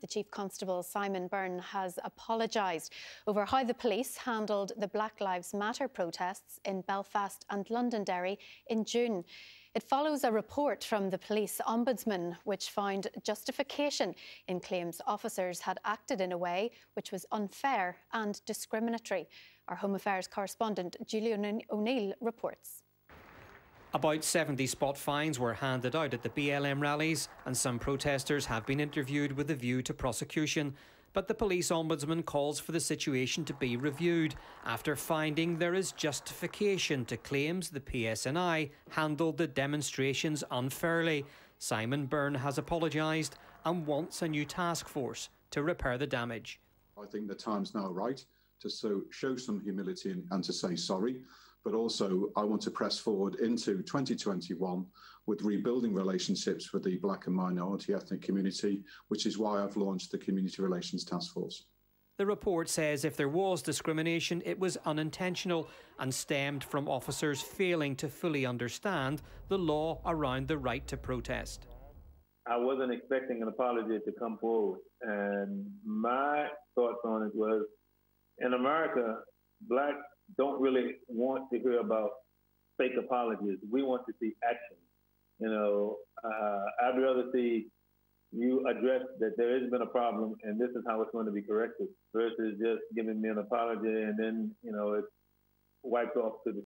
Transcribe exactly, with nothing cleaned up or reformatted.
the Chief Constable, Simon Byrne, has apologised over how the police handled the Black Lives Matter protests in Belfast and Londonderry in June. It follows a report from the police ombudsman which found justification in claims officers had acted in a way which was unfair and discriminatory. Our Home Affairs correspondent Julian O'Neill reports. About seventy spot fines were handed out at the B L M rallies, and some protesters have been interviewed with a view to prosecution. But the police ombudsman calls for the situation to be reviewed after finding there is justification to claims the P S N I handled the demonstrations unfairly. Simon Byrne has apologised and wants a new task force to repair the damage. I think the time's now right to so, show some humility and, and to say sorry. But also, I want to press forward into twenty twenty-one with rebuilding relationships with the black and minority ethnic community, which is why I've launched the Community Relations Task Force. The report says if there was discrimination, it was unintentional and stemmed from officers failing to fully understand the law around the right to protest. I wasn't expecting an apology to come forward, and my thoughts on it was, in America, black don't really want to hear about fake apologies. We want to see action. You know, uh, I'd rather see you address that there has been a problem and this is how it's going to be corrected versus just giving me an apology and then, you know, it's wiped off to the